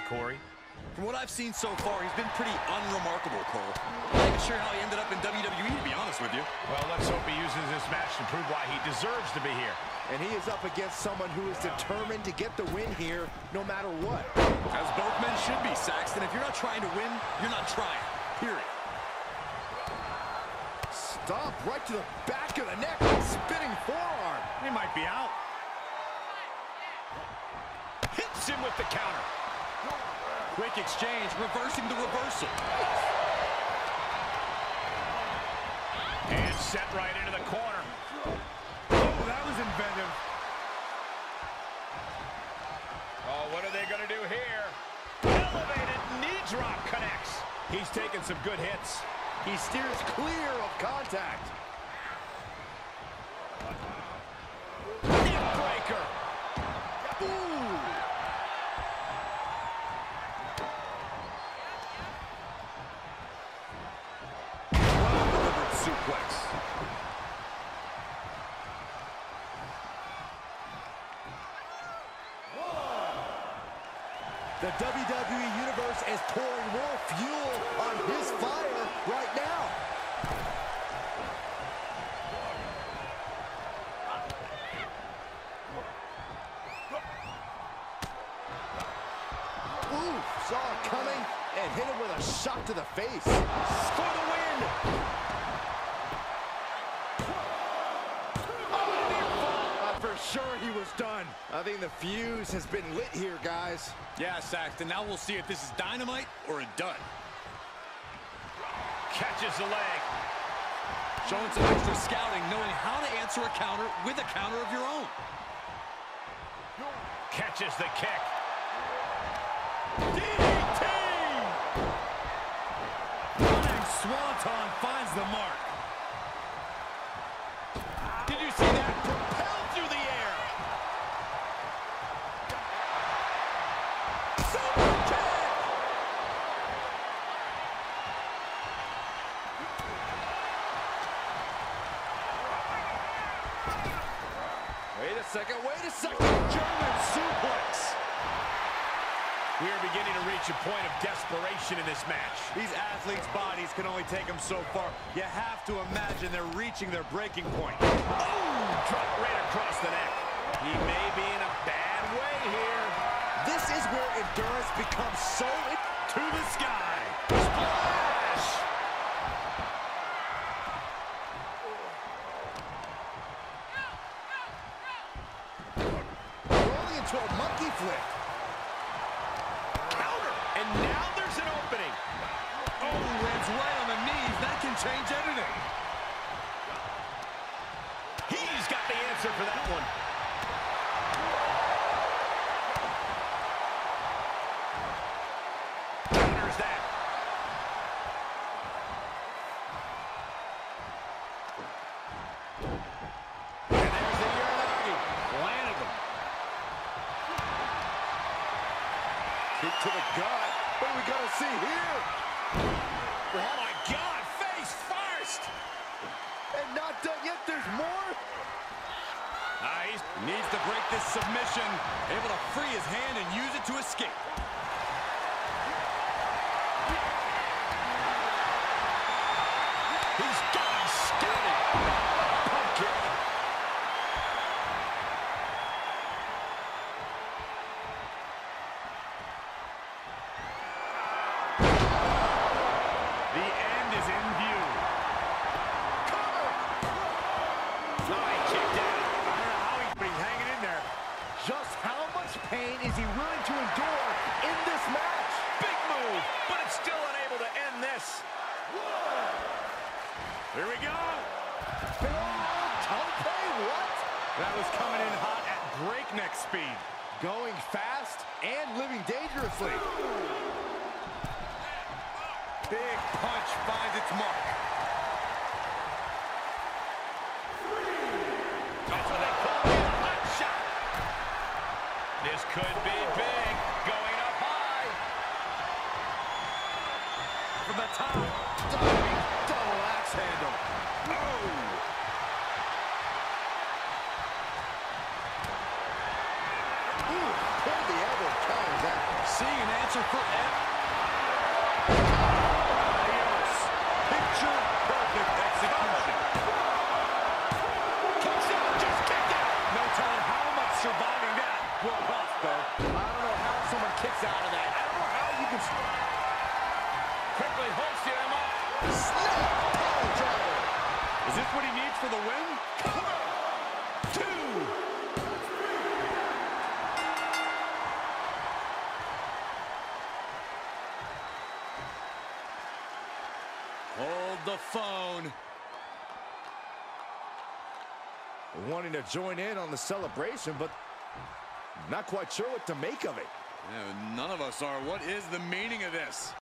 Corey? From what I've seen so far, he's been pretty unremarkable, Cole. I'm not even sure how he ended up in WWE, to be honest with you. Well, let's hope he uses this match to prove why he deserves to be here. And he is up against someone who is determined to get the win here, no matter what. As both men should be, Saxton. If you're not trying to win, you're not trying. Period. Stop right to the back of the neck, spinning forearm. He might be out. Hits him with the counter. Quick exchange, reversing the reversal. And set right into the corner. Oh, that was inventive. Oh, what are they going to do here? Elevated knee drop connects. He's taking some good hits. He steers clear of contact. Neck breaker. Ooh. Well-delivered suplex. The WWE Universe is pouring more fuel on his fire right now. Ooh, saw it coming and hit him with a shot to the face. For the win. For sure he was done. I think the fuse has been lit here, guys. Yeah, Saxton, now we'll see if this is dynamite or a dud. Catches the leg. Showing some extra scouting, knowing how to answer a counter with a counter of your own. Catches the kick. DDT! Running Swanton finds the mark. Did you see that? Propelled through the air. Super kick! Wait a second, wait a second. German suplex. We are beginning to reach a point of desperation in this match. These athletes' bodies can only take them so far. You have to imagine they're reaching their breaking point. Oh, drop right across the neck. He may be in a bad way here. This is where endurance becomes so To the sky. Splash! rolling into a monkey flip. Counter. And now there's an opening. Oh, lands right on the knees. That can change everything. He's got the answer for that one. Counters that. And there's the Uranagi. Landed him. Kick to the gut. What are we going to see here? Oh, my God. Face first. And not done yet. There's more. He needs to break this submission. Able to free his hand and use it to escape. He's got him scouted. Pump kick. The end is in view. Oh, he kicked out. I don't know how but he's hanging in there. Just how much pain is he willing to endure in this match? Big move, but it's still unable to end this. Here we go. Tope, what? That was coming in hot at breakneck speed. Going fast and living dangerously. Big punch finds its mark. That's what they call it, a hot shot. This could be big, going up high. From the top. Diving double axe handle. Oh! Ooh, pulled the elbow, counters that. Seeing an answer for Ed. Adios. Picture perfect execution. Kicks out, just kicked out. No telling how much surviving that will cost, though. I don't know how someone kicks out of that. I don't know how you can... Quickly hoisted him up. Snap power driver. Is this what he needs for the win? Hold the phone. Wanting to join in on the celebration, but not quite sure what to make of it. Yeah, none of us are. What is the meaning of this?